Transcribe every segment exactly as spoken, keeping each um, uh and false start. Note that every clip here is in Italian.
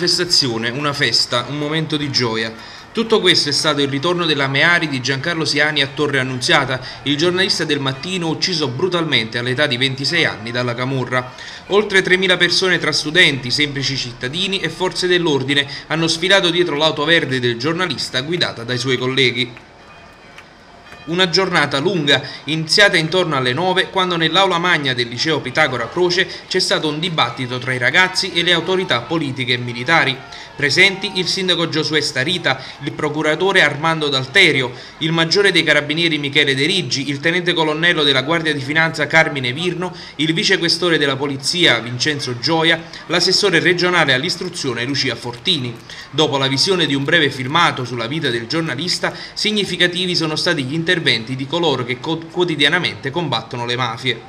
manifestazione, una festa, un momento di gioia. Tutto questo è stato il ritorno della Meari di Giancarlo Siani a Torre Annunziata, il giornalista del Mattino ucciso brutalmente all'età di ventisei anni dalla camorra. Oltre tremila persone tra studenti, semplici cittadini e forze dell'ordine hanno sfilato dietro l'auto verde del giornalista guidata dai suoi colleghi. Una giornata lunga, iniziata intorno alle nove, quando nell'aula magna del liceo Pitagora Croce c'è stato un dibattito tra i ragazzi e le autorità politiche e militari. Presenti il sindaco Giosuè Starita, il procuratore Armando D'Alterio, il maggiore dei carabinieri Michele De Riggi, il tenente colonnello della Guardia di Finanza Carmine Virno, il vicequestore della Polizia Vincenzo Gioia, l'assessore regionale all'istruzione Lucia Fortini. Dopo la visione di un breve filmato sulla vita del giornalista, significativi sono stati gli interventi di coloro che quotidianamente combattono le mafie.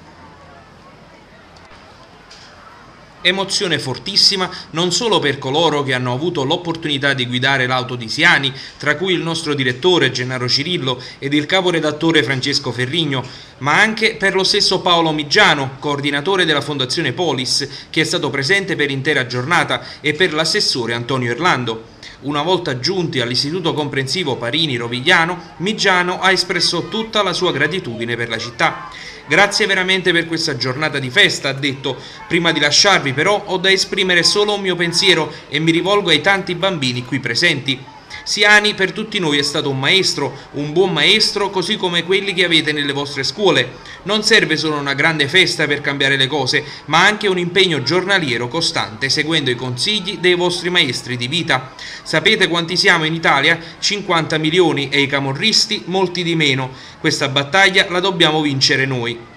Emozione fortissima non solo per coloro che hanno avuto l'opportunità di guidare l'auto di Siani, tra cui il nostro direttore Gennaro Cirillo ed il caporedattore Francesco Ferrigno, ma anche per lo stesso Paolo Migiano, coordinatore della Fondazione Polis, che è stato presente per l'intera giornata, e per l'assessore Antonio Erlando. Una volta giunti all'Istituto Comprensivo Parini Rovigliano, Migiano ha espresso tutta la sua gratitudine per la città. Grazie veramente per questa giornata di festa, ha detto. Prima di lasciarvi però ho da esprimere solo un mio pensiero e mi rivolgo ai tanti bambini qui presenti. Siani per tutti noi è stato un maestro, un buon maestro, così come quelli che avete nelle vostre scuole. Non serve solo una grande festa per cambiare le cose, ma anche un impegno giornaliero costante, seguendo i consigli dei vostri maestri di vita. Sapete quanti siamo in Italia? cinquanta milioni e i camorristi molti di meno. Questa battaglia la dobbiamo vincere noi.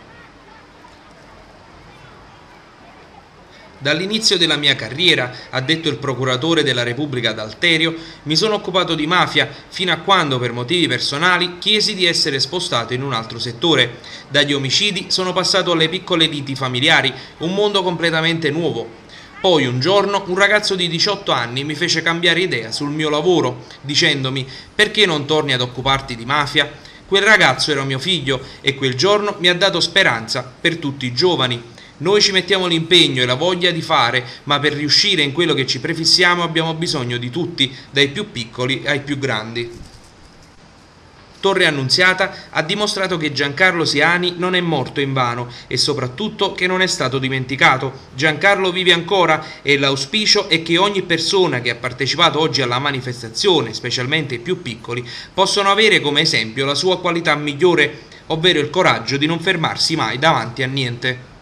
Dall'inizio della mia carriera, ha detto il procuratore della Repubblica D'Alterio, mi sono occupato di mafia fino a quando, per motivi personali, chiesi di essere spostato in un altro settore. Dagli omicidi sono passato alle piccole liti familiari, un mondo completamente nuovo. Poi un giorno un ragazzo di diciotto anni mi fece cambiare idea sul mio lavoro, dicendomi: perché non torni ad occuparti di mafia? Quel ragazzo era mio figlio e quel giorno mi ha dato speranza per tutti i giovani. Noi ci mettiamo l'impegno e la voglia di fare, ma per riuscire in quello che ci prefissiamo abbiamo bisogno di tutti, dai più piccoli ai più grandi. Torre Annunziata ha dimostrato che Giancarlo Siani non è morto invano e soprattutto che non è stato dimenticato. Giancarlo vive ancora e l'auspicio è che ogni persona che ha partecipato oggi alla manifestazione, specialmente i più piccoli, possano avere come esempio la sua qualità migliore, ovvero il coraggio di non fermarsi mai davanti a niente.